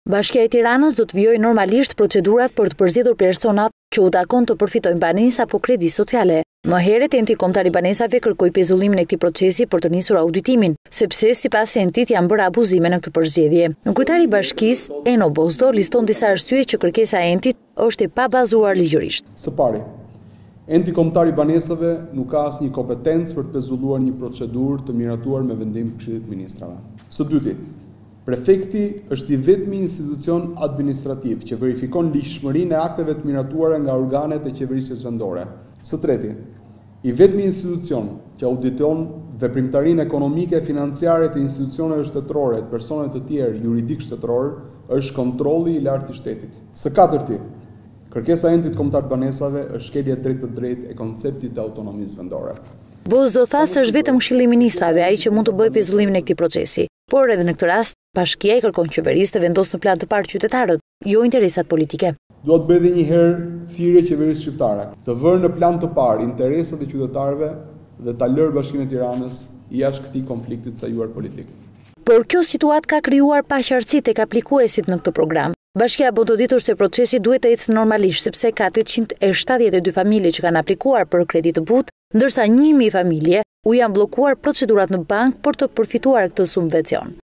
Bashkia e Tiranës do të vijojë normalisht procedurat për të përzgjedhur personat që u takon të përfitojnë banesë apo kredi sociale. Më herët enti kombëtar i banesave kërkoi pezullimin e këtij procesi për të nisur auditimin, sepse sipas entit janë bërë abuzime në këtë përzgjedhje. Kryetari i bashkisë, Eno Bozdo, liston disa arsye që kërkesa e entit është e pabazuar ligjërisht. Së pari, enti kombëtar i banesave nuk ka asnjë kompetencë për të pezulluar një procedurë të miratuar me vendim të Këshillit të Ministrave. Së dyti, prefekti është i vetmi institucion administrativ që verifikon ligjshmërinë e akteve të miratuara nga organet e qeverisjes vendore. Së treti, i vetmi institucion që auditon veprimtarinë ekonomike e financiare të institucioneve shtetërore të personave të tjerë juridik shtetëror është kontrolli i lartë i shtetit. Së katërti, kërkesa e entit kombëtar të banesave është shkelje drejt për drejt e konceptit të autonomisë vendore. Bozdo tha se është vetëm Këshilli i Ministrave ai që mund të bëjë pezullimin e këtij procesi, por edhe në këtë rast bashkia i kërkon qeverisë të vendosë në plan të parë qytetarët, jo interesat politike. Duhet bëjë edhe një herë thirrje qeverisë shqiptare të vërë në plan të parë interesat e qytetarëve dhe ta lërë Bashkinë e Tiranës jashtë këtij konflikti të sajuar politik. Por kjo situatë ka krijuar paqartësi tek aplikuesit në këtë program. Bashkia bën të ditur se procesi duhet të ecë normalisht sepse ka 872 familje që kanë aplikuar për kredi të butë, ndërsa 1000 familje u janë bllokuar procedurat në bankë për të përfituar këtë subvencion.